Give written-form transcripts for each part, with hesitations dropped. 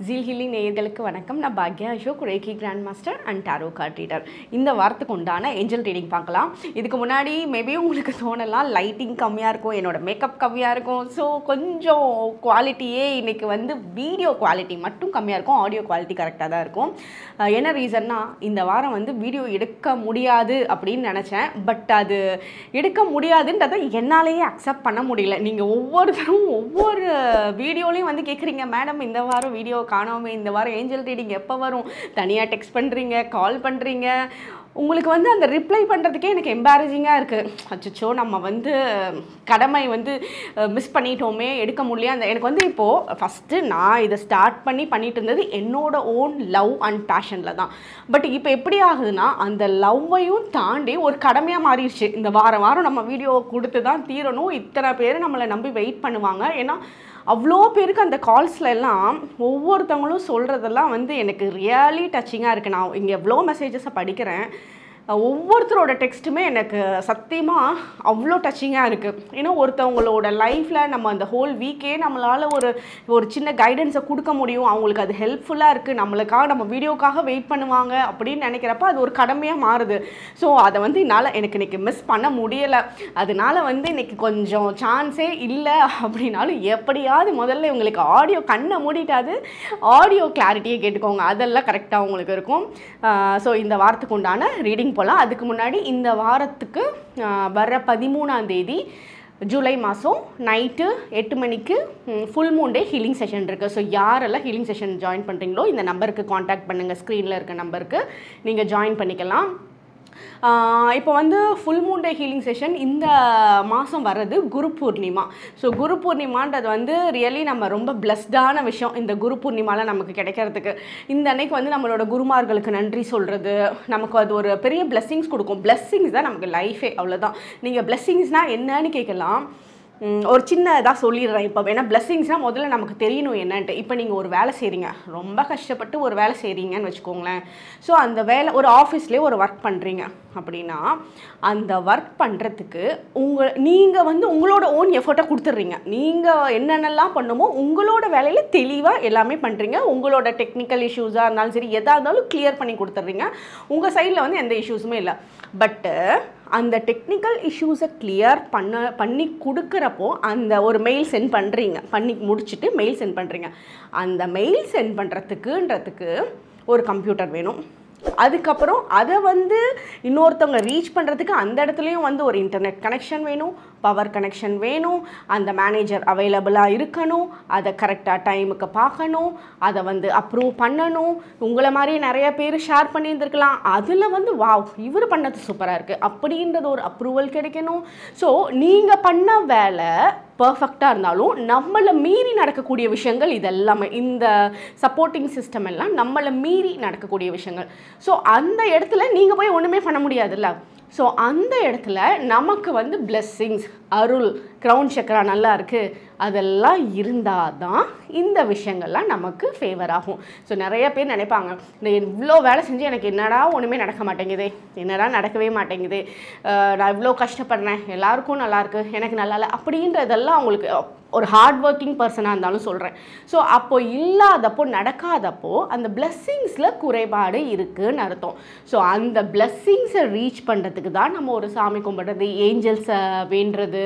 Zeal healing நேயர்களுக்கு வணக்கம். நான் Bhagya Ashok Reiki Grand Master and Tarot card reader. இந்த வாரத்துக்கு உண்டான ஏஞ்சல் ரீடிங் பார்க்கலாம். இதுக்கு முன்னாடி மேபி உங்களுக்கு தோணலாம் லைட்டிங் கம்மியாக இருக்கும், என்னோட மேக்கப் கம்மியாக இருக்கும், ஸோ கொஞ்சம் குவாலிட்டியே இன்னைக்கு வந்து வீடியோ குவாலிட்டி மட்டும் கம்மியாக இருக்கும், ஆடியோ குவாலிட்டி கரெக்டாக தான் இருக்கும். என்ன ரீசன்னா இந்த வாரம் வந்து வீடியோ எடுக்க முடியாது அப்படின்னு நினச்சேன். பட் அது எடுக்க முடியாதுன்றதை என்னாலேயே அக்செப்ட் பண்ண முடியல. நீங்கள் ஒவ்வொருத்தரும் ஒவ்வொரு வீடியோலையும் வந்து கேட்குறீங்க, மேடம் இந்த வாரம் வீடியோ காணாமல், இந்த வாரம் ஏஞ்சல் ரீடிங் எப்போ வரும், தனியாக டெக்ஸ்ட் பண்ணுறீங்க, கால் பண்ணுறீங்க. உங்களுக்கு வந்து அந்த ரிப்ளை பண்ணுறதுக்கே எனக்கு எம்பாரசிங்காக இருக்குது. அச்சோ நம்ம வந்து கடமை வந்து மிஸ் பண்ணிட்டோமே, எடுக்க முடியல. அந்த எனக்கு வந்து இப்போது ஃபஸ்ட்டு நான் இதை ஸ்டார்ட் பண்ணிட்டு இருந்தது என்னோட ஓன் லவ் அண்ட் பேஷனில் தான். பட் இப்போ எப்படி ஆகுதுன்னா அந்த லவ்வையும் தாண்டி ஒரு கடமையாக மாறிடுச்சு. இந்த வாரம் நம்ம வீடியோ கொடுத்து தான் தீரணும், இத்தனை பேர் நம்மளை நம்பி வெயிட் பண்ணுவாங்க. ஏன்னா அவ்வளோ பேருக்கு அந்த கால்ஸில் எல்லாம் ஒவ்வொருத்தவங்களும் சொல்கிறதெல்லாம் வந்து எனக்கு ரியலி டச்சிங்காக இருக்குது. நான் இங்கே எவ்வளோ மெசேஜஸை படிக்கிறேன், ஒவ்வொருத்தரோட டெக்ஸ்ட்டுமே எனக்கு சத்தியமாக அவ்வளோ டச்சிங்காக இருக்குது. ஏன்னா ஒருத்தவங்களோட லைஃப்பில் நம்ம அந்த ஹோல் வீக்கே நம்மளால் ஒரு சின்ன கைடன்ஸை கொடுக்க முடியும், அவங்களுக்கு அது ஹெல்ப்ஃபுல்லாக இருக்குது, நம்மளுக்காக நம்ம வீடியோக்காக வெயிட் பண்ணுவாங்க அப்படின்னு நினைக்கிறப்ப அது ஒரு கடமையாக மாறுது. ஸோ அதை வந்து எனக்கு இன்றைக்கி மிஸ் பண்ண முடியலை. அதனால் வந்து இன்றைக்கி கொஞ்சம் சான்ஸே இல்லை அப்படின்னாலும் எப்படியாவது முதல்ல உங்களுக்கு ஆடியோ கண்ணை மூடிட்டாது ஆடியோ கிளாரிட்டியை கேட்டுக்கோங்க, அதெல்லாம் கரெக்டாக உங்களுக்கு இருக்கும். ஸோ இந்த வாரத்துக்கு உண்டான ரீடிங் போகலாம். அதுக்கு முன்னாடி இந்த வாரத்துக்கு வர 13ஆம் தேதி ஜூலை மாதம் நைட்டு 8 மணிக்கு full moon day healing session இருக்குது. ஸோ யாரெல்லாம் ஹீலிங் செஷன் ஜாயின் பண்ணுறீங்களோ இந்த நம்பருக்கு காண்டாக்ட் பண்ணுங்கள், ஸ்க்ரீனில் இருக்க நம்பருக்கு நீங்கள் ஜாயின் பண்ணிக்கலாம். இப்போ வந்து full moon day healing session இந்த மாதம் வர்றது குரு பூர்ணிமா. ஸோ குரு பூர்ணிமான்றது வந்து ரியலி நம்ம ரொம்ப பிளஸ்டான விஷயம். இந்த குரு பூர்ணிமாவில் நமக்கு கிடைக்கிறதுக்கு இந்த அன்னைக்கு வந்து நம்மளோட குருமார்களுக்கு நன்றி சொல்கிறது நமக்கு அது ஒரு பெரிய பிளெஸ்ஸிங்ஸ் கொடுக்கும். பிளெஸ்ஸிங்ஸ் தான் நமக்கு லைஃபே, அவ்வளோதான். நீங்கள் பிளெஸ்ஸிங்ஸ்னால் என்னன்னு கேட்கலாம், ஒரு சின்ன இதாக சொல்லிடுறேன் இப்போ. ஏன்னா பிளெஸ்ஸிங்ஸ்னால் முதல்ல நமக்கு தெரியணும் என்னன்ட்டு. இப்போ நீங்கள் ஒரு வேலை செய்கிறீங்க, ரொம்ப கஷ்டப்பட்டு ஒரு வேலை செய்கிறீங்கன்னு வச்சுக்கோங்களேன். ஸோ அந்த வேலை ஒரு ஆஃபீஸ்லேயே ஒரு ஒர்க் பண்ணுறீங்க அப்படின்னா அந்த ஒர்க் பண்ணுறதுக்கு நீங்கள் வந்து உங்களோட ஓன் எஃபர்ட்டை கொடுத்துட்றீங்க. நீங்கள் என்னென்னலாம் பண்ணுமோ உங்களோட வேலையில் தெளிவாக எல்லாமே பண்ணுறீங்க. உங்களோட டெக்னிக்கல் இஷ்யூஸாக இருந்தாலும் சரி, எதாக இருந்தாலும் கிளியர் பண்ணி கொடுத்துட்றீங்க. உங்கள் சைடில் வந்து எந்த இஷ்யூஸுமே இல்லை. பட்டு அந்த டெக்னிக்கல் இஷ்யூஸை கிளியர் பண்ணி கொடுக்குறப்போ அந்த ஒரு மெயில் சென்ட் பண்ணுறீங்க, பண்ணி முடிச்சுட்டு மெயில் சென்ட் பண்ணுறீங்க. அந்த மெயில் சென்ட் பண்ணுறதுக்குன்றதுக்கு ஒரு கம்ப்யூட்டர் வேணும். அதுக்கப்புறம் அதை வந்து இன்னொருத்தவங்க ரீச் பண்ணுறதுக்கு அந்த இடத்துலையும் வந்து ஒரு இன்டர்நெட் கனெக்ஷன் வேணும், பவர் கனெக்ஷன் வேணும், அந்த மேனேஜர் அவைலபிளாக இருக்கணும், அதை கரெக்டாக டைமுக்கு பார்க்கணும், அதை வந்து அப்ரூவ் பண்ணணும். உங்களை மாதிரியே நிறைய பேர் ஷேர் பண்ணியிருந்துருக்கலாம், அதில் வந்து வாவ் இவர் பண்ணது சூப்பராக இருக்குது அப்படின்றது ஒரு அப்ரூவல் கிடைக்கணும். ஸோ நீங்கள் பண்ண வேலை பர்ஃபெக்டாக இருந்தாலும் நம்மளை மீறி நடக்கக்கூடிய விஷயங்கள் இதெல்லாமே, இந்த சப்போர்ட்டிங் சிஸ்டம் எல்லாம் நம்மளை மீறி நடக்கக்கூடிய விஷயங்கள். ஸோ அந்த இடத்துல நீங்கள் போய் ஒன்றுமே பண்ண முடியாதுல்ல. ஸோ அந்த இடத்துல நமக்கு வந்து பிளெஸ்ஸிங்ஸ், அருள், க்ரௌன் சக்கரா நல்லா இருக்குது, அதெல்லாம் இருந்தால் தான் இந்த விஷயங்கள்லாம் நமக்கு ஃபேவர் ஆகும். ஸோ நிறைய பேர் நினைப்பாங்க, நான் இவ்வளோ வேலை செஞ்சு எனக்கு என்னடா ஒன்றுமே நடக்க மாட்டேங்குது, என்னடா நடக்கவே மாட்டேங்குது, நான் இவ்வளோ கஷ்டப்படுறேன், எல்லாருக்கும் நல்லாயிருக்கு, எனக்கு நல்லா இல்லை அப்படின்றதெல்லாம் அவங்களுக்கு ஒரு ஹார்ட் ஒர்க்கிங் பர்சனாக இருந்தாலும் சொல்கிறேன். ஸோ அப்போது இல்லாதப்போ நடக்காதப்போ அந்த பிளெஸ்ஸிங்ஸில் குறைபாடு இருக்குதுன்னு அர்த்தம். ஸோ அந்த பிளெஸ்ஸிங்ஸை ரீச் பண்ணுறதுக்கு தான் நம்ம ஒரு சாமி கும்பிட்றது, ஏஞ்சல்ஸை வேண்டுறது,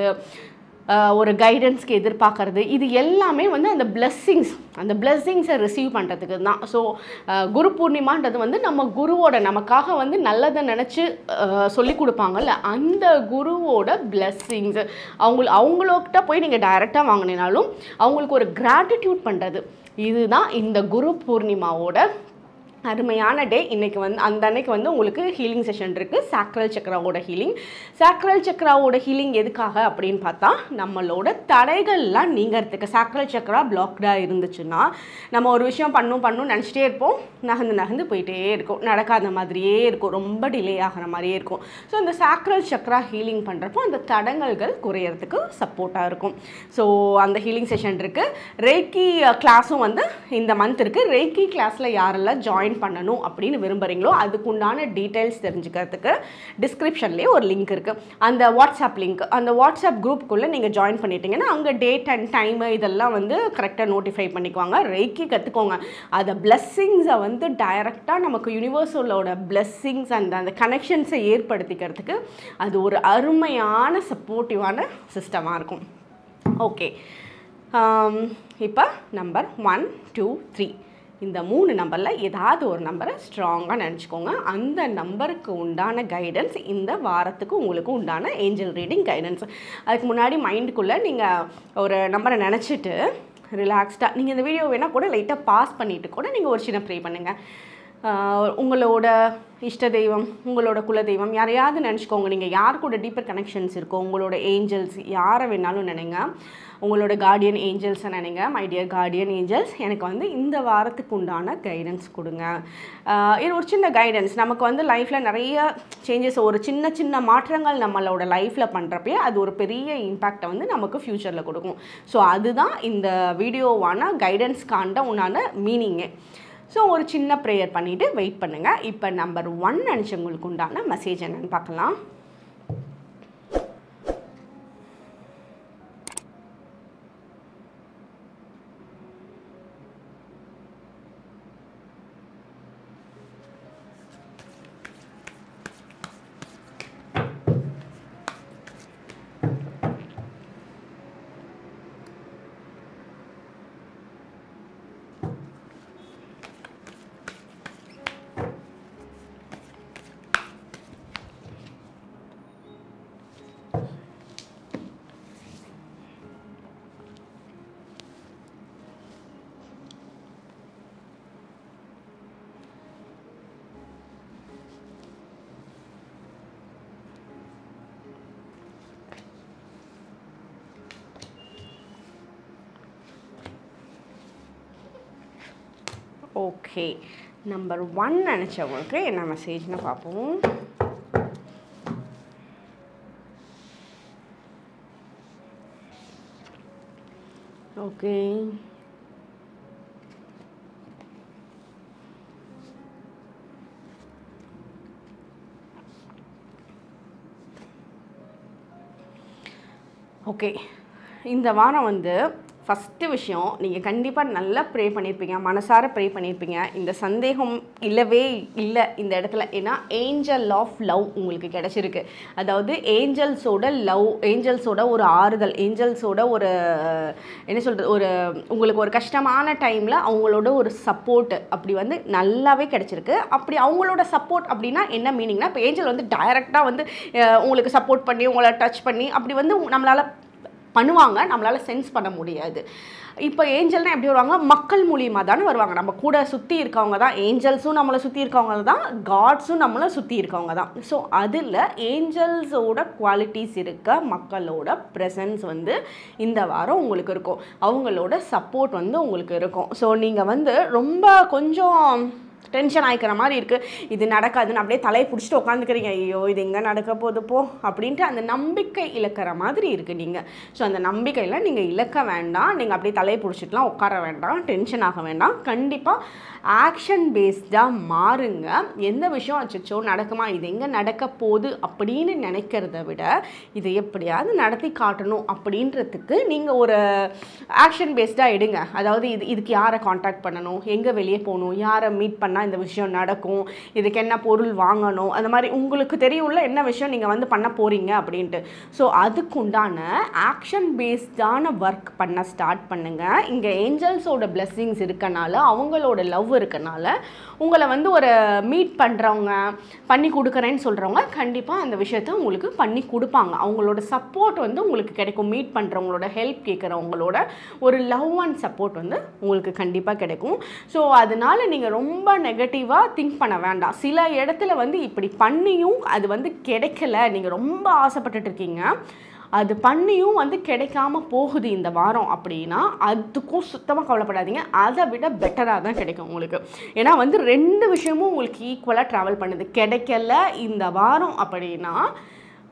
ஒரு கைடன்ஸ்க்கு எதிர்பார்க்கறது, இது எல்லாமே வந்து அந்த பிளெஸ்ஸிங்ஸை ரிசீவ் பண்ணுறதுக்கு தான். ஸோ குரு பூர்ணிமான்றது வந்து நம்ம குருவோட நமக்காக வந்து நல்லதை நினச்சி சொல்லி கொடுப்பாங்கல்ல, அந்த குருவோட பிளெஸ்ஸிங்ஸு அவங்களோக்கிட்ட போய் நீங்கள் டைரெக்டாக வாங்கினாலும் அவங்களுக்கு ஒரு கிராட்டிடியூட் பண்ணுறது, இதுதான் இந்த குரு பூர்ணிமாவோட அருமையான டே. இன்றைக்கி வந்து அந்த அன்னைக்கு வந்து உங்களுக்கு ஹீலிங் செஷன் இருக்குது, சாக்ரல் சக்கராவோட ஹீலிங். சாக்ரல் சக்கராவோட ஹீலிங் எதுக்காக அப்படின்னு பார்த்தா நம்மளோட தடைகள்லாம் நீங்கிறதுக்கு. சாக்ரல் சக்கரா பிளாக்டாக இருந்துச்சுன்னா நம்ம ஒரு விஷயம் பண்ணணும்னு நினச்சிட்டே இருப்போம், நகர்ந்து போயிட்டே இருக்கும், நடக்காத மாதிரியே இருக்கும், ரொம்ப டிலே ஆகிற மாதிரியே இருக்கும். ஸோ இந்த சாக்ரல் சக்கரா ஹீலிங் பண்ணுறப்போ அந்த தடங்கல்கள் குறையிறதுக்கு சப்போர்ட்டாக இருக்கும். ஸோ அந்த ஹீலிங் செஷன் இருக்குது. ரேக்கி கிளாஸும் வந்து இந்த மந்த் இருக்குது. ரேக்கி கிளாஸில் யாரெல்லாம் ஜாயின் ஜாயின் பண்ணணும் அப்படின்னு விரும்புகிறீங்களோ அதுக்குண்டான டீட்டெயில்ஸ் தெரிஞ்சுக்கிறதுக்கு டிஸ்கிரிப்ஷன்லேயே ஒரு லிங்க் இருக்குது. அந்த வாட்ஸ்அப் லிங்க், அந்த வாட்ஸ்அப் குரூப்புக்குள்ளே நீங்கள் ஜாயின் பண்ணிட்டீங்கன்னா அங்கே டேட் அண்ட் டைமு இதெல்லாம் வந்து கரெக்டாக நோட்டிஃபை பண்ணிக்குவாங்க. ரெய்க்கி கற்றுக்கோங்க. அதை பிளெஸ்ஸிங்ஸை வந்து டைரெக்டாக நமக்கு யூனிவர்ஸோட பிளெஸ்ஸிங்ஸ் அந்த கனெக்ஷன்ஸை ஏற்படுத்திக்கிறதுக்கு அது ஒரு அருமையான சப்போர்ட்டிவான சிஸ்டமாக இருக்கும். ஓகே, இப்போ நம்பர் 1, 2, 3 இந்த 3 நம்பரில் ஏதாவது ஒரு நம்பரை ஸ்ட்ராங்காக நினச்சிக்கோங்க. அந்த நம்பருக்கு உண்டான கைடன்ஸ் இந்த வாரத்துக்கு உங்களுக்கு உண்டான ஏஞ்சல் ரீடிங் கைடன்ஸ். அதுக்கு முன்னாடி மைண்டுக்குள்ளே நீங்கள் ஒரு நம்பரை நினச்சிட்டு ரிலாக்ஸ்டாக நீங்கள் இந்த வீடியோ வேணால் கூட லைட்டாக பாஸ் பண்ணிவிட்டு கூட நீங்கள் ஒரு சின்ன ப்ரே பண்ணுங்கள். உங்களோட இஷ்ட தெய்வம், உங்களோட குலதெய்வம் யாரையாவது நினச்சிக்கோங்க. நீங்கள் யார் கூட டீப்பர் கனெக்ஷன்ஸ் இருக்கோ, உங்களோட ஏஞ்சல்ஸ் யாரை வேணாலும் நினைங்க. உங்களோட கார்டியன் ஏஞ்சல்ஸை நினைங்க. மை டியர் கார்டியன் ஏஞ்சல்ஸ், எனக்கு வந்து இந்த வாரத்துக்கு உண்டான கைடன்ஸ் கொடுங்க. இது ஒரு சின்ன கைடன்ஸ். நமக்கு வந்து லைஃப்பில் நிறைய சேஞ்சஸ், ஒரு சின்ன சின்ன மாற்றங்கள் நம்மளோட லைஃப்பில் பண்ணுறப்பே அது ஒரு பெரிய இம்பேக்டை வந்து நமக்கு ஃப்யூச்சரில் கொடுக்கும். ஸோ அதுதான் இந்த வீடியோவான கைடன்ஸ்க்காண்ட உண்டான மீனிங்கே. ஸோ ஒரு சின்ன ப்ரேயர் பண்ணிவிட்டு வெயிட் பண்ணுங்கள். இப்போ நம்பர் 1 நினச்சவங்களுக்கு உண்டான மெசேஜ் என்னன்னு பார்க்கலாம். ஓகே, நம்பர் 1 நினச்சவங்களுக்கு என்ன மெசேஜ்னு பார்ப்போம். ஓகே, ஓகே, இந்த வாரம் வந்து ஃபஸ்ட்டு விஷயம், நீங்கள் கண்டிப்பாக நல்லா ப்ரே பண்ணியிருப்பீங்க, மனசார ப்ரே பண்ணியிருப்பீங்க. இந்த சந்தேகம் இல்லவே இல்லை இந்த இடத்துல. ஏன்னா ஏஞ்சல் ஆஃப் லவ் உங்களுக்கு கிடச்சிருக்கு. அதாவது ஏஞ்சல்ஸோட லவ், ஏஞ்சல்ஸோட ஒரு ஆறுதல், ஏஞ்சல்ஸோட ஒரு என்ன சொல்கிறது, ஒரு உங்களுக்கு ஒரு கஷ்டமான டைமில் அவங்களோட ஒரு சப்போர்ட் அப்படி வந்து நல்லாவே கிடச்சிருக்கு. அப்படி அவங்களோட சப்போர்ட் அப்படின்னா என்ன மீனிங்னா, இப்போ ஏஞ்சல் வந்து டைரெக்டாக வந்து உங்களுக்கு சப்போர்ட் பண்ணி உங்களை டச் பண்ணி அப்படி வந்து நம்மளால் பண்ணுவாங்க, நம்மளால் சென்ஸ் பண்ண முடியாது. இப்போ ஏஞ்சல்னால் எப்படி வருவாங்க, மக்கள் மூலியமாக தானே வருவாங்க. நம்ம கூட சுற்றி இருக்கவங்க தான் ஏஞ்சல்ஸும், நம்மளை சுற்றி இருக்கவங்க தான் காட்ஸும், நம்மளை சுற்றி இருக்கவங்க தான். ஸோ அதில் ஏஞ்சல்ஸோட குவாலிட்டிஸ் இருக்க மக்களோட ப்ரெசன்ஸ் வந்து இந்த வாரம் உங்களுக்கு இருக்கும். அவங்களோட சப்போர்ட் வந்து உங்களுக்கு இருக்கும். ஸோ நீங்கள் வந்து ரொம்ப கொஞ்சம் டென்ஷன் ஆகிக்கிற மாதிரி இருக்குது, இது நடக்காதுன்னு அப்படியே தலையை பிடிச்சிட்டு உட்காந்துக்கிறீங்க. ஐயோ இது எங்கே நடக்க போகுது போ அப்படின்ட்டு அந்த நம்பிக்கை இழக்கிற மாதிரி இருக்குது நீங்கள். ஸோ அந்த நம்பிக்கையில் நீங்கள் இழக்க வேண்டாம். நீங்கள் அப்படியே தலையை பிடிச்சிட்டுலாம் உட்கார வேண்டாம், டென்ஷன் ஆக வேண்டாம். கண்டிப்பாக ஆக்ஷன் பேஸ்டாக மாறுங்க. எந்த விஷயம் அச்சோ நடக்குமா, இது எங்கே நடக்க போகுது அப்படின்னு நினைக்கிறத விட இதை எப்படியாவது நடத்தி காட்டணும் அப்படின்றதுக்கு நீங்கள் ஒரு ஆக்ஷன் பேஸ்டாக எடுங்க. அதாவது இதுக்கு யாரை காண்டாக்ட் பண்ணணும், எங்கே வெளியே போகணும், யாரை மீட் பண்ணால் இந்த விஷயம் நடக்கும், இதுக்கு என்ன பொருள் வாங்கணும், அந்த மாதிரி உங்களுக்கு தெரியும்ல என்ன விஷயம் நீங்கள் வந்து பண்ண போகிறீங்க அப்படின்ட்டு. ஸோ அதுக்குண்டான ஆக்ஷன் பேஸ்டான ஒர்க் பண்ண ஸ்டார்ட் பண்ணுங்கள். இங்கே ஏஞ்சல்ஸோட பிளெஸ்ஸிங்ஸ் இருக்கனால, அவங்களோட லவ் இருக்கனால உங்களை வந்து ஒரு மீட் பண்ணுறவங்க, பண்ணி கொடுக்குறேன்னு சொல்கிறவங்க கண்டிப்பாக அந்த விஷயத்தை உங்களுக்கு பண்ணி கொடுப்பாங்க. அவங்களோட சப்போர்ட் வந்து உங்களுக்கு கிடைக்கும். மீட் பண்ணுறவங்களோட ஹெல்ப் கேட்குறவங்களோட ஒரு லவ் அண்ட் சப்போர்ட் வந்து உங்களுக்கு கண்டிப்பாக கிடைக்கும். ஸோ அதனால் நீங்கள் ரொம்ப நெகட்டிவாக திங்க் பண்ண வேண்டாம். சில இடத்துல வந்து இப்படி பண்ணியும் அது வந்து கிடைக்கல, நீங்கள் ரொம்ப ஆசைப்பட்டுட்டு இருக்கீங்க, அது பண்ணியும் வந்து கிடைக்காம போகுது இந்த வாரம் அப்படின்னா அதுக்கும் சுத்தமாக கவலைப்படாதீங்க. அதை விட பெட்டராக தான் கிடைக்கும் உங்களுக்கு. ஏன்னா வந்து 2 விஷயமும் உங்களுக்கு ஈக்குவலாக ட்ராவல் பண்ணுது. கிடைக்கல இந்த வாரம் அப்படின்னா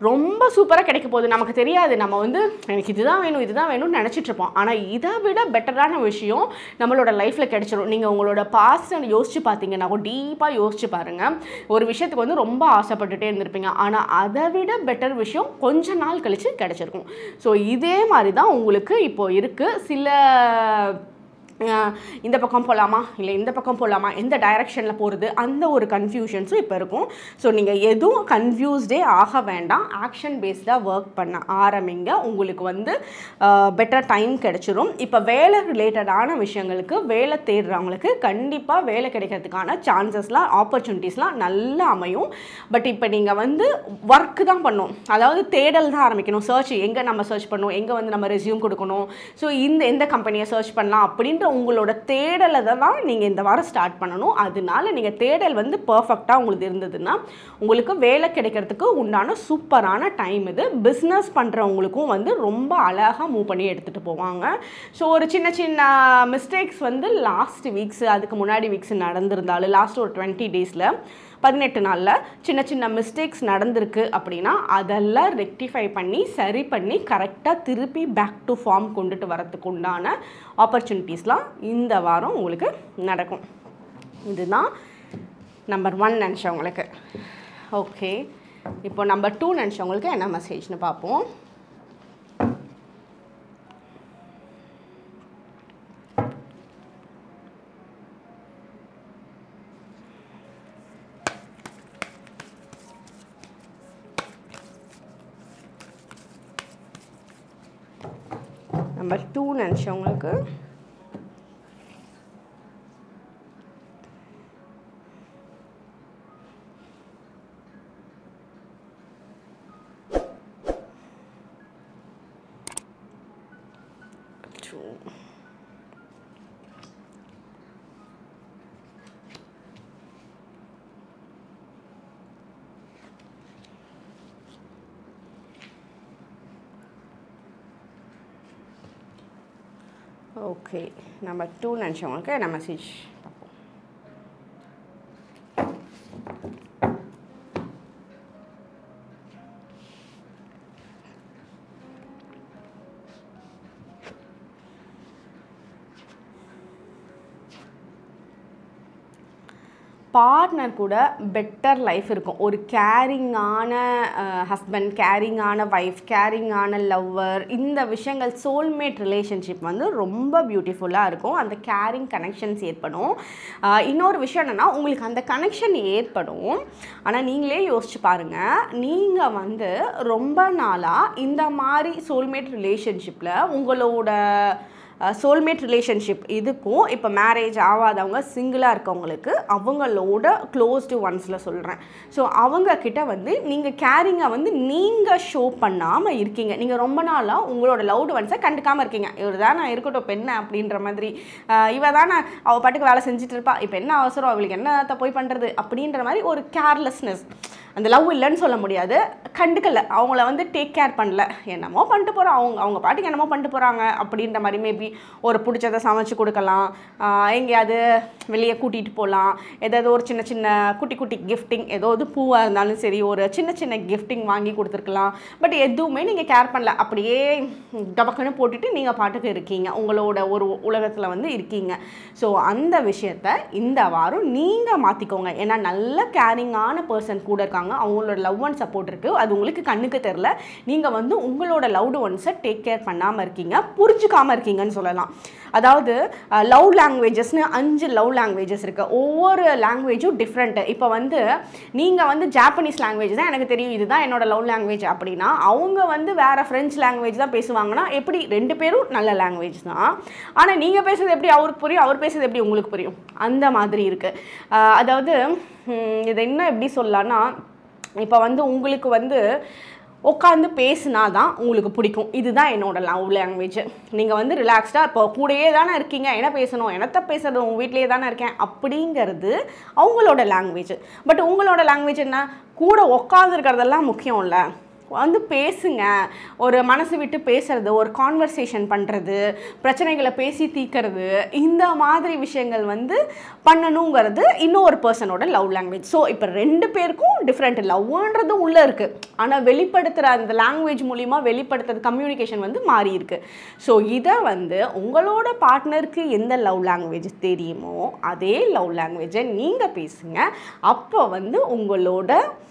ரொம்ப சூப்பராக கிடைக்க போகுது. நமக்கு தெரியாது, நம்ம வந்து எனக்கு இதுதான் வேணும்னு நினச்சிட்ருப்போம். ஆனால் இதை விட பெட்டரான விஷயம் நம்மளோட லைஃப்பில் கிடைச்சிடும். நீங்கள் உங்களோட பாஸ்ட்டை யோசிச்சு பார்த்தீங்கன்னா, டீப்பாக யோசிச்சு பாருங்கள். ஒரு விஷயத்துக்கு வந்து ரொம்ப ஆசைப்பட்டுட்டே இருந்திருப்பீங்க, ஆனால் அதை விட பெட்டர் விஷயம் கொஞ்ச நாள் கழித்து கிடைச்சிருக்கும். ஸோ இதே மாதிரி தான் உங்களுக்கு இப்போது இருக்குது. சில இந்த பக்கம் போகலாமா இல்லை இந்த பக்கம் போகலாமா, எந்த டைரெக்ஷனில் போகிறது, அந்த ஒரு கன்ஃபியூஷன்ஸும் இப்போ இருக்கும். ஸோ நீங்கள் எதுவும் கன்ஃபியூஸ்டே ஆக வேண்டாம். ஆக்ஷன் பேஸ்டாக ஒர்க் பண்ண ஆரம்பிங்க. உங்களுக்கு வந்து பெட்டர் டைம் கிடைச்சிரும். இப்போ வேலை ரிலேட்டடான விஷயங்களுக்கு, வேலை தேடுறவங்களுக்கு கண்டிப்பாக வேலை கிடைக்கிறதுக்கான சான்சஸ்லாம், ஆப்பர்ச்சுனிட்டிஸ்லாம் நல்லா அமையும். பட் இப்போ நீங்கள் வந்து ஒர்க்கு தான் பண்ணணும், அதாவது தேடல் தான் ஆரம்பிக்கணும். சர்ச் எங்கே நம்ம சர்ச் பண்ணணும், எங்கே வந்து நம்ம ரெஸ்யூம் கொடுக்கணும், ஸோ எந்த கம்பெனியை சர்ச் பண்ணலாம் அப்படின்ற உங்களோட தேடலை தான் நீங்கள் இந்த வாரம் ஸ்டார்ட் பண்ணணும். அதனால நீங்கள் தேடல் வந்து பர்ஃபெக்டாக உங்களுக்கு இருந்ததுன்னா உங்களுக்கு வேலை கிடைக்கிறதுக்கு உண்டான சூப்பரான டைம் இது. பிஸ்னஸ் பண்ணுறவங்களுக்கும் வந்து ரொம்ப அழகாக மூவ் பண்ணி எடுத்துகிட்டு போவாங்க. ஸோ ஒரு சின்ன சின்ன மிஸ்டேக்ஸ் வந்து லாஸ்ட் வீக்ஸு, அதுக்கு முன்னாடி வீக்ஸ் நடந்திருந்தாலும், லாஸ்ட் ஒரு 20 டேஸில் 18 நாளில் சின்ன சின்ன மிஸ்டேக்ஸ் நடந்திருக்கு அப்படின்னா அதெல்லாம் ரெக்டிஃபை பண்ணி சரி பண்ணி கரெக்டாக திருப்பி பேக் டு ஃபார்ம் கொண்டுட்டு வரத்துக்கு உண்டான ஆப்பர்ச்சுனிட்டிஸ்லாம் இந்த வாரம் உங்களுக்கு நடக்கும். இதுதான் நம்பர் 1 நினச்சவங்களுக்கு. ஓகே, இப்போ நம்பர் 2 நினச்சவங்களுக்கு என்ன மெசேஜ்னு பார்ப்போம். நம்பர் 2 நினச்சவங்களுக்கு ஓகே, நம்பர் 2 நினச்சவங்களுக்கு என்ன மெசேஜ் பார்ப்போம். பார்ட்னர் கூட பெட்டர் லைஃப் இருக்கும். ஒரு கேரிங்கான ஹஸ்பண்ட், கேரிங்கான ஒய்ஃப், கேரிங்கான லவ்வர், இந்த விஷயங்கள் சோல்மேட் ரிலேஷன்ஷிப் வந்து ரொம்ப பியூட்டிஃபுல்லாக இருக்கும். அந்த கேரிங் கனெக்ஷன்ஸ் ஏற்படும். இன்னொரு விஷயம் என்னென்னா, உங்களுக்கு அந்த கனெக்ஷன் ஏற்படும். ஆனால் நீங்களே யோசிச்சு பாருங்கள், நீங்கள் வந்து ரொம்ப நாளாக இந்த மாதிரி சோல்மேட் ரிலேஷன்ஷிப்பில் உங்களோட சோல்மேட் ரிலேஷன்ஷிப் இதுக்கும் இப்போ மேரேஜ் ஆகாதவங்க சிங்கிளாக இருக்கவங்களுக்கு அவங்களோட க்ளோஸ்டு ஒன்ஸில் சொல்கிறேன். ஸோ அவங்கக்கிட்ட வந்து நீங்கள் கேரிங்காக வந்து நீங்கள் ஷோ பண்ணாமல் இருக்கீங்க. நீங்கள் ரொம்ப நாளாக உங்களோட லவ்டு ஒன்ஸை கண்டுக்காமல் இருக்கீங்க. இவர் தானே இருக்கட்டும் பெண்ணை அப்படின்ற மாதிரி, இவ தானே அவள் பாட்டுக்கு வேலை செஞ்சுட்டு இருப்பா, இப்போ என்ன அவசரம், அவளுக்கு என்ன போய் பண்ணுறது அப்படின்ற மாதிரி ஒரு கேர்லெஸ்னஸ். அந்த லவ் இல்லைன்னு சொல்ல முடியாது, கண்டுக்கலை, அவங்கள வந்து டேக் கேர் பண்ணல, என்னமோ பண்ணிட்டு போகிறோம், அவங்க பாட்டுக்கு என்னமோ பண்ணிட்டு போகிறாங்க அப்படின்ற மாதிரி. மேபி ஒரு பிடிச்சதை சமைச்சு கொடுக்கலாம், எங்கேயாவது வெளியே கூட்டிகிட்டு போகலாம், ஏதாவது ஒரு சின்ன சின்ன குட்டி குட்டி கிஃப்டிங், ஏதாவது பூவாக இருந்தாலும் சரி ஒரு சின்ன சின்ன கிஃப்டிங் வாங்கி கொடுத்துருக்கலாம். பட் எதுவுமே நீங்கள் கேர் பண்ணல, அப்படியே டபக்குன்னு போட்டுட்டு நீங்கள் பாட்டுக்கு இருக்கீங்க, உங்களோட ஒரு உலகத்தில் வந்து இருக்கீங்க. ஸோ அந்த விஷயத்தை இந்த வாரம் நீங்கள் மாற்றிக்கோங்க. ஏன்னா நல்ல கேரிங்கான பர்சன் கூட இருக்காங்க, அவங்களோட லவ் ஒன் சப்போர்ட் இருக்குது, அது உங்களுக்கு கண்ணுக்கு தெரில. நீங்கள் வந்து உங்களோட லவ்டு ஒன்ஸை டேக் கேர் பண்ணாமல் இருக்கீங்க, புரிஞ்சுக்காமல் இருக்கீங்கன்னு சொல்லலாம். அதாவது லவ் லாங்குவேஜஸ்னு 5 லவ் லாங்குவேஜஸ் இருக்குது. ஒவ்வொரு லாங்குவேஜும் டிஃப்ரெண்ட்டு. இப்போ வந்து நீங்கள் வந்து ஜாப்பனீஸ் லாங்குவேஜ் தான் எனக்கு தெரியும், இதுதான் என்னோட லவ் லாங்குவேஜ் அப்படின்னா, அவங்க வந்து வேறு ஃப்ரெஞ்ச் லாங்குவேஜ் தான் பேசுவாங்கன்னா எப்படி 2 பேரும் நல்ல லாங்குவேஜ் தான். ஆனால் நீங்கள் பேசுகிறது எப்படி அவருக்கு புரியும், அவர் பேசுகிறது எப்படி உங்களுக்கு புரியும், அந்த மாதிரி இருக்குது. அதாவது இதை இன்னும் எப்படி சொல்லலான்னா, இப்போ வந்து உங்களுக்கு வந்து உட்காந்து பேசுனா தான் உங்களுக்கு பிடிக்கும், இதுதான் என்னோடய லவ் லாங்குவேஜ். நீங்கள் வந்து ரிலாக்ஸ்டாக இப்போ கூடயே தானே இருக்கீங்க, என்ன பேசணும், என்னத்தை பேசுறது, உங்கள் வீட்லேயே தானே இருக்கேன் அப்படிங்கிறது அவங்களோட லாங்குவேஜ். பட் உங்களோட லாங்குவேஜ் என்ன, கூட உட்காந்துருக்கிறதெல்லாம் முக்கியம் இல்லை, வந்து பேசுங்க. ஒரு மனசு விட்டு பேசுறது, ஒரு கான்வர்சேஷன் பண்ணுறது, பிரச்சனைகளை பேசி தீர்க்கறது, இந்த மாதிரி விஷயங்கள் வந்து பண்ணணுங்கிறது இன்னொரு பர்சனோட லவ் லாங்குவேஜ். ஸோ இப்போ 2 பேருக்கும் டிஃப்ரெண்ட். லவ்ன்றது உள்ளே இருக்குது, ஆனால் வெளிப்படுத்துகிற அந்த லாங்குவேஜ் மூலிமா வெளிப்படுத்துறது கம்யூனிகேஷன் வந்து மாறி இருக்குது. ஸோ இதை வந்து உங்களோட பார்ட்னருக்கு எந்த லவ் லாங்குவேஜ் தெரியுமோ அதே லவ் லாங்குவேஜை நீங்கள் பேசுங்க. அப்போ வந்து உங்களோட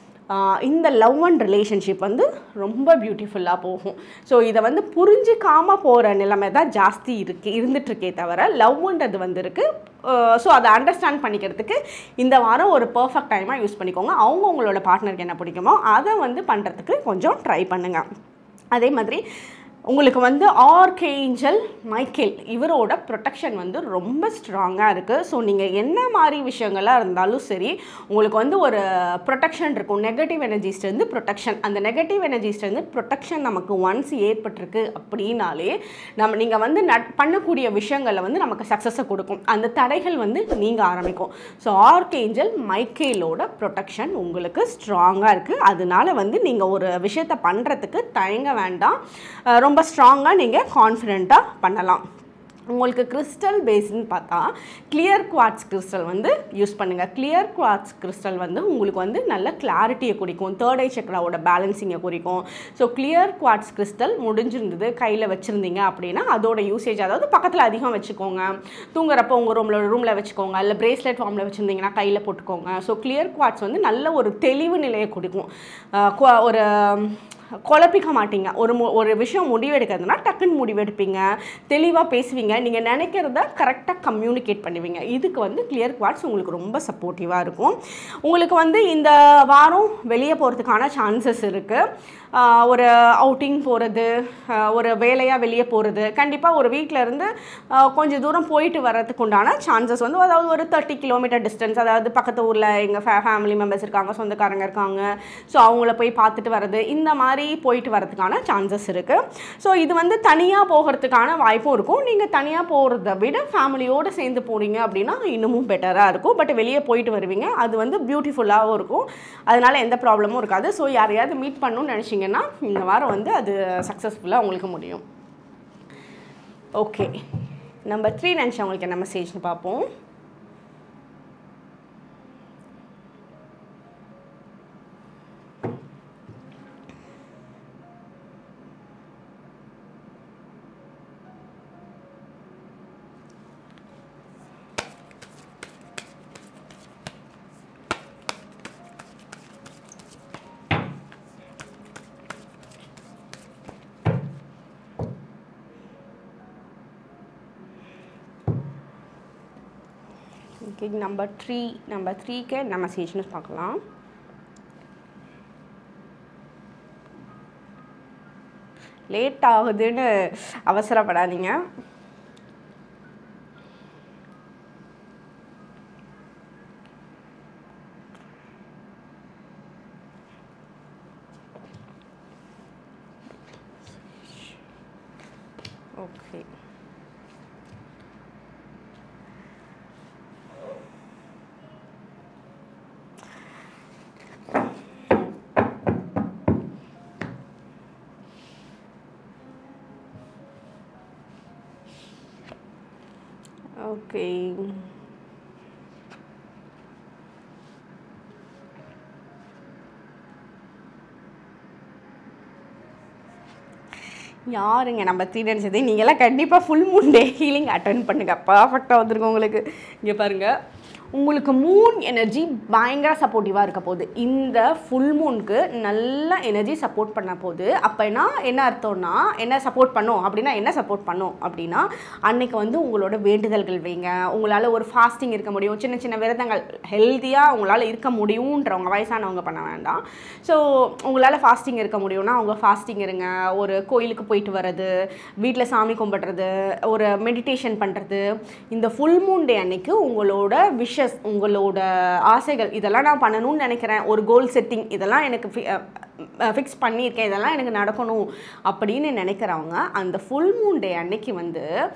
இந்த லவ் அண்ட் ரிலேஷன்ஷிப் வந்து ரொம்ப பியூட்டிஃபுல்லாக போகும். ஸோ இதை வந்து புரிஞ்சிக்காமல் போகிற நிலைமை தான் ஜாஸ்தி இருந்துகிட்ருக்கே தவிர லவ்ன்றது வந்து இருக்குது. ஸோ அதை அண்டர்ஸ்டாண்ட் பண்ணிக்கிறதுக்கு இந்த வாரம் ஒரு பர்ஃபெக்ட் டைமாக யூஸ் பண்ணிக்கோங்க. உங்களோட பார்ட்னருக்கு என்ன பிடிக்குமோ அதை வந்து பண்ணுறதுக்கு கொஞ்சம் ட்ரை பண்ணுங்கள். அதே மாதிரி உங்களுக்கு வந்து ஆர்க்ஏஞ்சல் மைக்கேல் இவரோட ப்ரொடெக்ஷன் வந்து ரொம்ப ஸ்ட்ராங்காக இருக்குது. ஸோ நீங்கள் என்ன மாதிரி விஷயங்களாக இருந்தாலும் சரி, உங்களுக்கு வந்து ஒரு ப்ரொடெக்ஷன் இருக்கும். நெகட்டிவ் எனர்ஜிஸ்லேருந்து ப்ரொடெக்ஷன், அந்த நெகட்டிவ் எனர்ஜிஸ்லேருந்து ப்ரொடெக்ஷன் நமக்கு ஒன்ஸ் ஏற்பட்டிருக்கு அப்படின்னாலே நீங்கள் வந்து பண்ணக்கூடிய விஷயங்களில் வந்து நமக்கு சக்ஸஸை கொடுக்கும். அந்த தடைகள் வந்து நீங்கள் ஆரம்பிக்கும். ஸோ ஆர்க்ஏஞ்சல் மைக்கேலோட ப்ரொடெக்ஷன் உங்களுக்கு ஸ்ட்ராங்காக இருக்குது. அதனால வந்து நீங்கள் ஒரு விஷயத்தை பண்ணுறதுக்கு தயங்க வேண்டாம். ரொம்ப ஸ்ட்ராங்காக நீங்கள் கான்ஃபிடெண்ட்டாக பண்ணலாம். உங்களுக்கு கிறிஸ்டல் பேஸ்ன்னு பார்த்தா கிளியர் குவார்ட்ஸ் கிறிஸ்டல் வந்து யூஸ் பண்ணுங்கள். கிளியர் குவார்ட்ஸ் கிறிஸ்டல் வந்து உங்களுக்கு வந்து நல்ல கிளாரிட்டியை குறிக்கும், தேர்ட் ஐ சக்ராவோட பேலன்சிங்கை குறிக்கும். ஸோ கிளியர் குவார்ட்ஸ் கிறிஸ்டல் முடிஞ்சிருந்தது கையில் வச்சுருந்தீங்க அப்படின்னா அதோட யூசேஜ், அதாவது பக்கத்தில் அதிகம் வச்சுக்கோங்க. தூங்குறப்போ உங்கள் ரூமில் வச்சுக்கோங்க, இல்லை பிரேஸ்லெட் ஃபார்மில் வச்சுருந்தீங்கன்னா கையில் போட்டுக்கோங்க. ஸோ கிளியர் குவார்ட்ஸ் வந்து நல்ல ஒரு தெளிவு நிலையை கொடுக்கும். ஒரு குழப்பிக்க மாட்டீங்க. ஒரு விஷயம் முடிவெடுக்கிறதுனா டக்குன்னு முடிவெடுப்பீங்க, தெளிவாக பேசுவீங்க, நீங்கள் நினைக்கிறத கரெக்டாக கம்யூனிகேட் பண்ணுவீங்க. இதுக்கு வந்து கிளியர் குவார்ட்ஸ் உங்களுக்கு ரொம்ப சப்போர்ட்டிவாக இருக்கும். உங்களுக்கு வந்து இந்த வாரம் வெளியே போகிறதுக்கான சான்சஸ் இருக்குது. ஒரு அவுட்டிங் போகிறது, ஒரு வேலையாக வெளியே போகிறது, கண்டிப்பாக ஒரு வீட்டில் இருந்து கொஞ்சம் தூரம் போயிட்டு வர்றதுக்கு உண்டான சான்சஸ் வந்து, அதாவது ஒரு 30 கிலோமீட்டர் டிஸ்டன்ஸ், அதாவது பக்கத்து ஊரில் எங்கள் ஃபேமிலி மெம்பர்ஸ் இருக்காங்க, சொந்தக்காரங்க இருக்காங்க, ஸோ அவங்கள போய் பார்த்துட்டு வர்றது, இந்த மாதிரி போயிட்டு வரதுக்கான சான்சஸ் இருக்குது. ஸோ இது வந்து தனியாக போகிறதுக்கான வாய்ப்பும் இருக்கும். நீங்கள் தனியாக போகிறத விட ஃபேமிலியோடு சேர்ந்து போகிறீங்க அப்படின்னா இன்னமும் பெட்டராக இருக்கும். பட் வெளியே போயிட்டு வருவீங்க, அது வந்து பியூட்டிஃபுல்லாகவும் இருக்கும். அதனால் எந்த ப்ராப்ளமும் இருக்காது. ஸோ யாரையாவது மீட் பண்ணணும்னு நினச்சிங்கன்னா இந்த வாரம் வந்து அது சக்ஸஸ்ஃபுல்லாக உங்களுக்கு முடியும். ஓகே, நம்பர் 3 நினச்சவங்களுக்கு என்ன மெசேஜ்னு பார்ப்போம். நம்பர் 3க்கு என்ன மெசேஜ்னு பார்க்கலாம். லேட் ஆகுதுன்னு அவசரப்படாதீங்க. ஓகே, ஓகே, யாருங்க நம்ம 3 நினச்சது? நீங்கள்லாம் கண்டிப்பாக full moon day healing attend பண்ணுங்கள், பர்ஃபெக்டாக வந்துருக்கும் உங்களுக்கு. இங்கே பாருங்கள், உங்களுக்கு மூன் எனர்ஜி பயங்கர சப்போர்ட்டிவாக இருக்க போகுது. இந்த ஃபுல் மூனுக்கு நல்ல எனர்ஜி சப்போர்ட் பண்ண போகுது. அப்போனா என்ன அர்த்தம்னா, என்ன சப்போர்ட் பண்ணும் அப்படின்னா, என்ன சப்போர்ட் பண்ணும் அப்படின்னா, அன்றைக்கி வந்து உங்களோட வேண்டுதல்கள் வைங்க. உங்களால் ஒரு ஃபாஸ்டிங் இருக்க முடியும், சின்ன சின்ன விரதங்கள் ஹெல்த்தியாக உங்களால் இருக்க முடியுன்றவங்க, வயசானவங்க பண்ண வேண்டாம். ஸோ உங்களால் ஃபாஸ்டிங் இருக்க முடியும்னா அவங்க ஃபாஸ்டிங் இருங்க. ஒரு கோயிலுக்கு போயிட்டு வர்றது, வீட்டில் சாமி கும்பிட்றது, ஒரு மெடிடேஷன் பண்ணுறது, இந்த ஃபுல் மூன் டே அன்னைக்கு உங்களோட உங்களோட ஆசைகள், இதெல்லாம் நான் பண்ணணும்னு நினைக்கிறேன், ஒரு கோல் செட்டிங், இதெல்லாம் எனக்கு ஃபிக்ஸ் பண்ணியிருக்கேன், இதெல்லாம் எனக்கு நடக்கணும் அப்படின்னு நினைக்கிறவங்க அந்த ஃபுல் மூன் டே அன்னைக்கு வந்து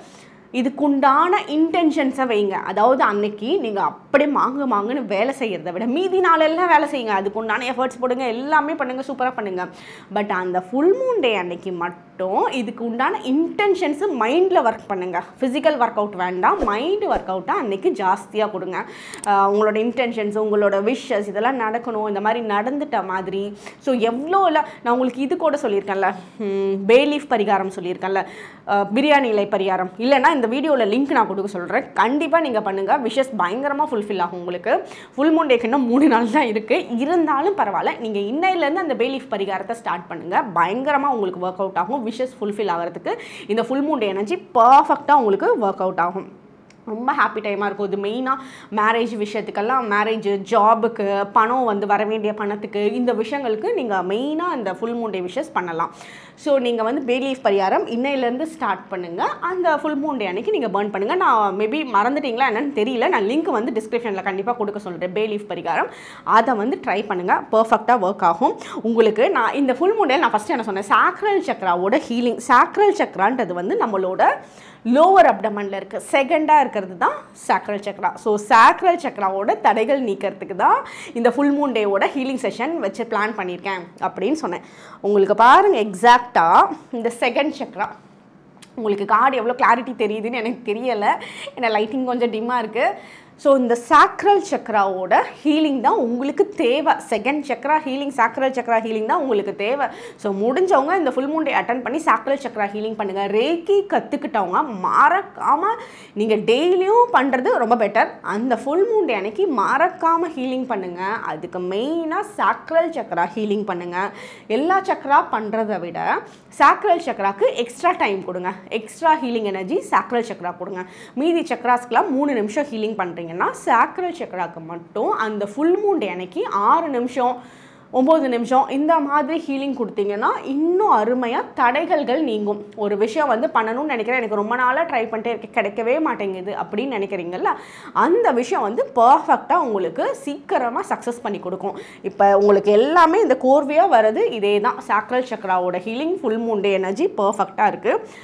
இதுக்குண்டான இன்டென்ஷன்ஸை வைங்க. அதாவது அன்னைக்கு நீங்கள் அப்படியே மாங்குன்னு வேலை செய்கிறத விட மீதி நாளெல்லாம் வேலை செய்யுங்க, அதுக்குண்டான எஃபர்ட்ஸ் போடுங்க, எல்லாமே பண்ணுங்கள், சூப்பராக பண்ணுங்கள். பட் அந்த ஃபுல் மூன் டே அன்னைக்கு மட்டும் இதுக்கு உண்டான இன்டென்ஷன்ஸு மைண்டில் ஒர்க் பண்ணுங்கள். ஃபிசிக்கல் ஒர்க் அவுட் வேண்டாம், மைண்டு ஒர்க் அவுட்டாக அன்றைக்கி ஜாஸ்தியாக கொடுங்க. உங்களோட இன்டென்ஷன்ஸ், உங்களோட விஷஸ் இதெல்லாம் நடக்கணும், இந்த மாதிரி நடந்துட்ட மாதிரி. ஸோ எவ்வளோ இல்லை, நான் உங்களுக்கு இது கூட சொல்லியிருக்கேன்ல, பேலீஃப் பரிகாரம் சொல்லியிருக்கேன்ல, பிரியாணி இலை பரிகாரம், இல்லைன்னா இந்த வீடியோவில் லிங்க் நான் கொடுக்க சொல்கிறேன், கண்டிப்பாக நீங்கள் பண்ணுங்கள். விஷஸ் பயங்கரமாக ஃபுல்ஃபில் ஆகும் உங்களுக்கு. ஃபுல் மூன் டேக்கு இன்னும் 3 நாள் தான் இருக்குது, இருந்தாலும் பரவாயில்ல, நீங்கள் இன்னையிலேருந்து அந்த பேலீஃப் பரிகாரத்தை ஸ்டார்ட் பண்ணுங்கள். பயங்கரமாக உங்களுக்கு ஒர்க் அவுட் ஆகும். விஷஸ் ஃபுல்ஃபில் ஆகிறதுக்கு இந்த ஃபுல் மூன் டே எனர்ஜி பர்ஃபெக்டாக உங்களுக்கு ஒர்க் அவுட் ஆகும். ரொம்ப ஹாப்பி டைமாக இருக்கும். இது மெயினாக மேரேஜ் விஷயத்துக்கெல்லாம், மேரேஜ், ஜாபுக்கு, பணம் வந்து வர வேண்டிய பணத்துக்கு, இந்த விஷயங்களுக்கு நீங்கள் மெயினாக அந்த ஃபுல் மூன் டே விஷஸ் பண்ணலாம். ஸோ நீங்கள் வந்து பேலீஃப் பரிகாரம் இன்னையிலேருந்து ஸ்டார்ட் பண்ணுங்கள். அந்த ஃபுல் மூன் டே அன்றைக்கி நீங்கள் பர்ன் பண்ணுங்கள். நான் மேபி மறந்துட்டிங்களா என்னன்னு தெரியல, நான் லிங்க் வந்து டிஸ்கிரிப்ஷனில் கண்டிப்பாக கொடுக்க சொல்கிறேன். பேலீஃப் பரிகாரம் அதை வந்து ட்ரை பண்ணுங்கள், பர்ஃபெக்டாக ஒர்க் ஆகும் உங்களுக்கு. நான் இந்த ஃபுல் மூன் டே நான் ஃபஸ்ட்டு என்ன சொன்னேன், சாக்ரல் சக்ராவோட ஹீலிங். சாக்ரல் சக்ரான்றது வந்து நம்மளோட லோவர் அப்டமனில் இருக்குது, செகண்டாக இருக்கிறது தான் சாக்ரல் சக்ரா. ஸோ சாக்ரல் சக்ராவோட தடைகள் நீக்கிறதுக்கு தான் இந்த ஃபுல் மூன் டேவோட ஹீலிங் செஷன் வச்சு பிளான் பண்ணியிருக்கேன் அப்படின்னு சொன்னேன். உங்களுக்கு பாருங்கள், எக்ஸாக்டாக இந்த செகண்ட் சக்ரா, உங்களுக்கு கார்டு எவ்வளோ கிளாரிட்டி தெரியுதுன்னு எனக்கு தெரியலை, ஏன்னா லைட்டிங் கொஞ்சம் டிம்மாக இருக்குது. ஸோ இந்த சாக்ரல் சக்ராவோட ஹீலிங் தான் உங்களுக்கு தேவை. செகண்ட் சக்ரா ஹீலிங், சாக்ரல் சக்ரா ஹீலிங் தான் உங்களுக்கு தேவை. ஸோ முடிஞ்சவங்க இந்த ஃபுல் மூன் டே அட்டன் பண்ணி சாக்ரல் சக்ரா ஹீலிங் பண்ணுங்கள். ரேக்கி கற்றுக்கிட்டவங்க மறக்காமல் நீங்கள் டெய்லியும் பண்ணுறது ரொம்ப பெட்டர். அந்த ஃபுல் மூன் டே அன்னைக்கு மறக்காமல் ஹீலிங் பண்ணுங்கள். அதுக்கு மெயினாக சாக்ரல் சக்ரா ஹீலிங் பண்ணுங்கள். எல்லா சக்ரா பண்ணுறதை விட சாக்ரல் சக்ராக்கு எக்ஸ்ட்ரா டைம் கொடுங்க, எக்ஸ்ட்ரா ஹீலிங் எனர்ஜி சாக்ரல் சக்ரா கொடுங்க. மீதி சக்ராஸ்க்கெலாம் 3 நிமிஷம் ஹீலிங் பண்ணுறீங்க, சாக்ரல் சக்ராக்கு மட்டும் அந்த ஃபுல் மூன் டே அன்னைக்கு 6 நிமிஷம் 9 நிமிஷம் இந்த மாதிரி ஹீலிங் கொடுத்தீங்கன்னா இன்னும் அருமையாக தடைகள்கள் நீங்கும். ஒரு விஷயம் வந்து பண்ணணும்னு நினைக்கிறேன், எனக்கு ரொம்ப நாளாக ட்ரை பண்ணிட்டே இருக்கேன், கிடைக்கவே மாட்டேங்குது அப்படின்னு நினைக்கிறீங்கல்ல, அந்த விஷயம் வந்து பர்ஃபெக்டாக உங்களுக்கு சீக்கிரமாக சக்ஸஸ் பண்ணி கொடுக்கும். இப்போ உங்களுக்கு எல்லாமே இந்த கோர்வையாக வர்றது இதே தான், சாக்ரல் சக்ராவோட healing, full moon day energy பர்ஃபெக்டாக இருக்குது.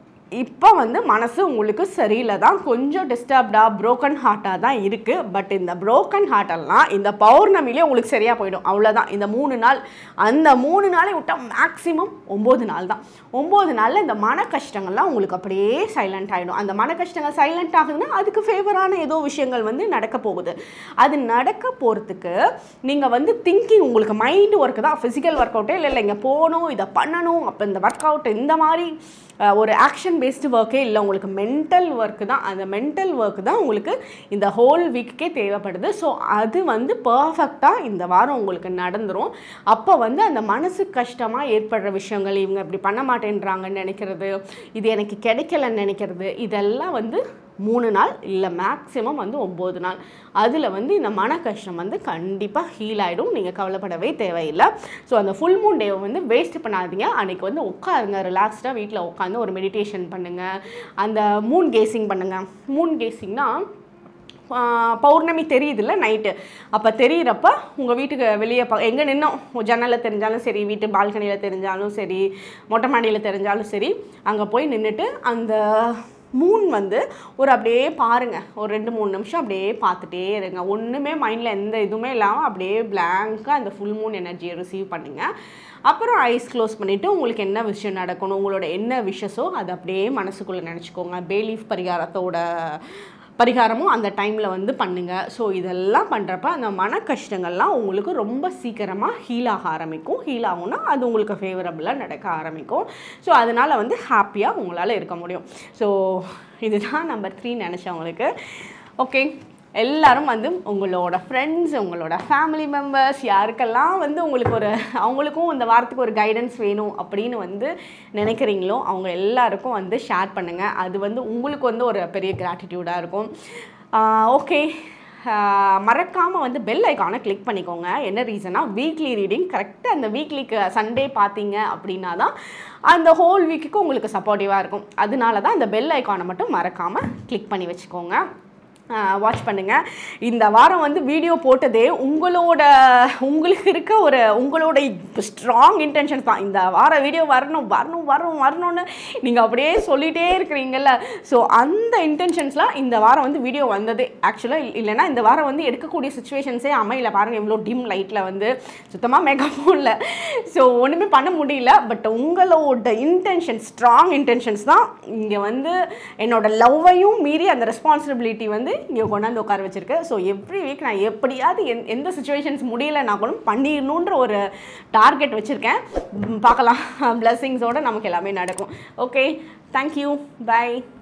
இப்போ வந்து மனசு உங்களுக்கு சரியில்லை தான், கொஞ்சம் டிஸ்டர்ப்டாக, ப்ரோக்கன் ஹார்ட்டாக தான் இருக்குது. பட் இந்த ப்ரோக்கன் ஹார்ட்டெல்லாம் இந்த பௌர்ணமிலே உங்களுக்கு சரியாக போயிடும். அவ்வளோதான், இந்த 3 நாள், அந்த 3 நாளை விட்டால் மேக்ஸிமம் 9 நாள் தான். 9 நாளில் இந்த மன கஷ்டங்கள்லாம் உங்களுக்கு அப்படியே சைலண்ட் ஆகிடும். அந்த மன கஷ்டங்கள் சைலண்ட் ஆகுதுன்னா அதுக்கு ஃபேவரான ஏதோ விஷயங்கள் வந்து நடக்க போகுது. அது நடக்க போகிறதுக்கு நீங்கள் வந்து திங்கிங், உங்களுக்கு மைண்டு ஒர்க்கு தான், ஃபிசிக்கல் ஒர்க் அவுட்டே இல்லை, இங்கே போகணும், இதை பண்ணணும், அப்போ இந்த ஒர்க் அவுட், இந்த மாதிரி ஒரு ஆக்ஷன் பேஸ்டு ஒர்க்கே இல்லை, உங்களுக்கு மென்டல் ஒர்க்கு தான். அந்த மென்டல் ஒர்க்கு தான் உங்களுக்கு இந்த ஹோல் வீக்குக்கே தேவைப்படுது. ஸோ அது வந்து பர்ஃபெக்டாக இந்த வாரம் உங்களுக்கு நடந்துடும். அப்போ வந்து அந்த மனசு கஷ்டமாக ஏற்படுற விஷயங்கள், இவங்க இப்படி பண்ண மாட்டேன்றாங்கன்னு நினைக்கிறது, இது எனக்கு கிடைக்கலன்னு நினைக்கிறது, இதெல்லாம் வந்து 3 நாள் இல்லை மேக்ஸிமம் வந்து 9 நாள், அதில் வந்து இந்த மன கஷ்டம் வந்து கண்டிப்பாக ஹீல் ஆகிடும். நீங்கள் கவலைப்படவே தேவையில்லை. ஸோ அந்த ஃபுல் மூன் டேவை வந்து வேஸ்ட் பண்ணாதீங்க. அன்றைக்கி வந்து உட்காருங்க, ரிலாக்ஸ்டாக வீட்டில் உட்காந்து ஒரு மெடிடேஷன் பண்ணுங்கள், அந்த மூன் கேசிங் பண்ணுங்கள். மூன் கேசிங்னா பௌர்ணமி தெரியுதுல்ல நைட்டு, அப்போ தெரிகிறப்ப உங்கள் வீட்டுக்கு வெளியே எங்கே நின்னோம், ஜன்னலில் தெரிஞ்சாலும் சரி, வீட்டு பால்கனியில் தெரிஞ்சாலும் சரி, மொட்டை மாடியில் தெரிஞ்சாலும் சரி, அங்கே போய் நின்றுட்டு அந்த மூன் வந்து ஒரு அப்படியே பாருங்கள், ஒரு 2-3 நிமிஷம் அப்படியே பார்த்துட்டே இருங்க. ஒன்றுமே மைண்டில் எந்த இதுவுமே இல்லாமல் அப்படியே பிளாங்காக அந்த ஃபுல் மூன் எனர்ஜியை ரிசீவ் பண்ணிங்க. அப்புறம் ஐஸ் க்ளோஸ் பண்ணிவிட்டு உங்களுக்கு என்ன விஷயம் நடக்கணும், உங்களோட என்ன விஷஸோ அதை அப்படியே மனசுக்குள்ளே நினச்சிக்கோங்க. பேலீஃப் பரிகாரமும் அந்த டைமில் வந்து பண்ணுங்கள். ஸோ இதெல்லாம் பண்ணுறப்ப அந்த மன கஷ்டங்கள்லாம் உங்களுக்கு ரொம்ப சீக்கிரமாக ஹீல் ஆக ஆரம்பிக்கும். ஹீல் ஆகும்னா அது உங்களுக்கு ஃபேவரபுளாக நடக்க ஆரம்பிக்கும். ஸோ அதனால் வந்து ஹாப்பியாக உங்களால் இருக்க முடியும். ஸோ இதுதான் நம்பர் 3 நினச்சவங்களுக்கு. ஓகே, எல்லாரும் வந்து உங்களோட ஃப்ரெண்ட்ஸ், உங்களோட ஃபேமிலி மெம்பர்ஸ், யாருக்கெல்லாம் வந்து உங்களுக்கு அவங்களுக்கும் இந்த வாரத்துக்கு ஒரு கைடன்ஸ் வேணும் அப்படின்னு வந்து நினைக்கிறீங்களோ அவங்க எல்லாருக்கும் வந்து ஷேர் பண்ணுங்கள். அது வந்து உங்களுக்கு வந்து ஒரு பெரிய கிராட்டிடியூடாக இருக்கும். ஓகே, மறக்காமல் வந்து பெல் ஐக்கானை கிளிக் பண்ணிக்கோங்க. என்ன ரீசனா, வீக்லி ரீடிங் கரெக்டாக அந்த வீக்லிக்கு சண்டே பார்த்தீங்க அப்படின்னா தான் அந்த ஹோல் வீக்குக்கு உங்களுக்கு சப்போர்ட்டிவாக இருக்கும். அதனால தான் அந்த பெல் ஐக்கானை மட்டும் மறக்காமல் கிளிக் பண்ணி வச்சுக்கோங்க. வாட்ச் பண்ணுங்கள். இந்த வாரம் வந்து வீடியோ போட்டதே உங்களுக்கு இருக்க உங்களோட ஸ்ட்ராங் இன்டென்ஷன்ஸ் தான். இந்த வாரம் வீடியோ வரணும்னு நீங்கள் அப்படியே சொல்லிகிட்டே இருக்கிறீங்கல்ல. ஸோ அந்த இன்டென்ஷன்ஸ்லாம் இந்த வாரம் வந்து வீடியோ வந்தது ஆக்சுவலாக. இல்லைனா இந்த வாரம் வந்து எடுக்கக்கூடிய சுச்சுவேஷன்ஸே அமையல. பாருங்கள் எவ்வளோ டிம் லைட்டில் வந்து சுத்தமாக மேக்கப்பும் இல்லை. ஸோ ஒன்றுமே பண்ண முடியல. பட் உங்களோட இன்டென்ஷன் ஸ்ட்ராங் இன்டென்ஷன்ஸ் தான் இங்கே வந்து என்னோட லவ்வையும் மீறி அந்த ரெஸ்பான்சிபிலிட்டி வந்து இங்கே கொண்டாந்து உட்கார வச்சிருக்கு. ஸோ எவ்ரி வீக் நான் எப்படியாவது எந்த சுச்சுவேஷன்ஸ் முடியலைன்னா கூட பண்ணிடணுன்ற ஒரு டார்கெட் வச்சுருக்கேன். பார்க்கலாம், பிளெஸிங்ஸோடு நமக்கு எல்லாமே நடக்கும். Okay, thank you, by.